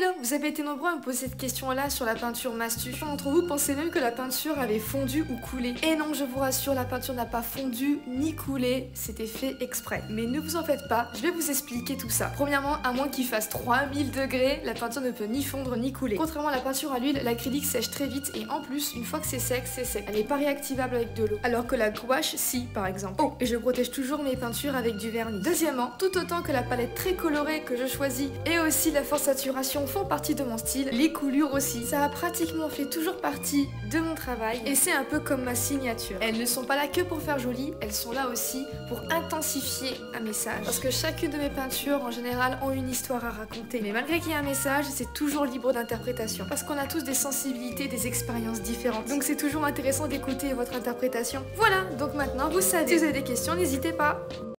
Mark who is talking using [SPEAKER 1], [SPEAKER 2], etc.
[SPEAKER 1] vous avez été nombreux à me poser cette question-là sur la peinture Mastu. Certains d'entre vous pensaient même que la peinture avait fondu ou coulé. Et non, je vous rassure, la peinture n'a pas fondu ni coulé, c'était fait exprès. Mais ne vous en faites pas, je vais vous expliquer tout ça. Premièrement, à moins qu'il fasse 3000 degrés, la peinture ne peut ni fondre ni couler. Contrairement à la peinture à l'huile, l'acrylique sèche très vite et en plus, une fois que c'est sec, c'est sec. Elle n'est pas réactivable avec de l'eau. Alors que la gouache, si, par exemple. Oh, et je protège toujours mes peintures avec du vernis. Deuxièmement, tout autant que la palette très colorée que je choisis et aussi la forte saturation font partie de mon style, les coulures aussi. Ça a pratiquement fait toujours partie de mon travail et c'est un peu comme ma signature. Elles ne sont pas là que pour faire joli, elles sont là aussi pour intensifier un message. Parce que chacune de mes peintures en général ont une histoire à raconter. Mais malgré qu'il y ait un message, c'est toujours libre d'interprétation. Parce qu'on a tous des sensibilités, des expériences différentes. Donc c'est toujours intéressant d'écouter votre interprétation. Voilà, donc maintenant vous savez. Si vous avez des questions, n'hésitez pas.